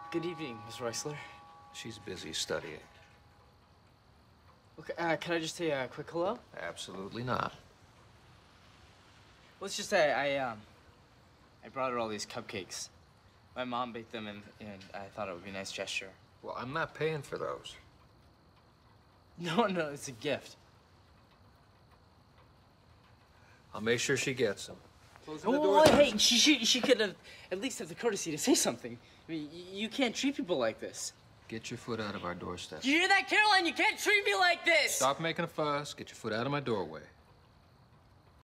Good evening, Miss Reisler. She's busy studying. Okay, can I just say a quick hello? Absolutely not. Well, it's just I brought her all these cupcakes. My mom baked them, and I thought it would be a nice gesture. Well, I'm not paying for those. No, it's a gift. I'll make sure she gets them. Closing the door. Hey, she could have at least have the courtesy to say something. I mean, you can't treat people like this. Get your foot out of our doorstep. Do you hear that, Caroline? You can't treat me like this! Stop making a fuss. Get your foot out of my doorway.